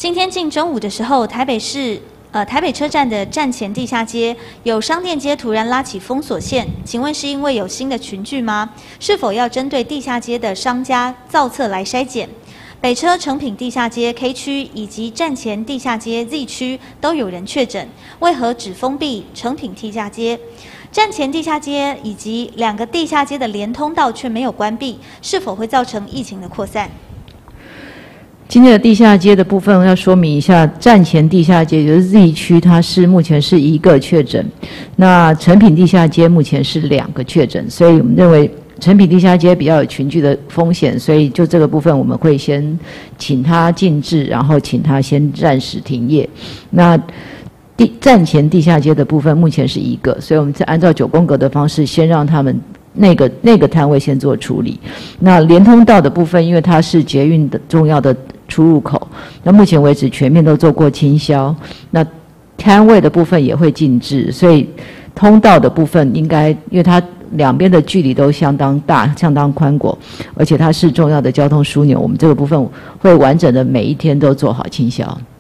今天近中午的时候，台北车站的站前地下街有商店街突然拉起封锁线，请问是因为有新的群聚吗？是否要针对地下街的商家造册来筛检？北车诚品地下街 K 区以及站前地下街 Z 区都有人确诊，为何只封闭诚品地下街？站前地下街以及2个地下街的连通道却没有关闭，是否会造成疫情的扩散？ 今天的地下街的部分要说明一下，站前地下街就是 Z 区，它是目前是1个确诊，那诚品地下街目前是2个确诊，所以我们认为诚品地下街比较有群聚的风险，所以就这个部分我们会先请他禁制，然后请他先暂时停业。那站前地下街的部分目前是1个，所以我们按照9宫格的方式，先让他们那个摊位先做处理。那连通道的部分，因为它是捷运的重要的出入口，那目前为止全面都做过清消，那摊位的部分也会禁制，所以通道的部分应该，因为它两边的距离都相当大、相当宽广，而且它是重要的交通枢纽，我们这个部分会完整的每一天都做好清消。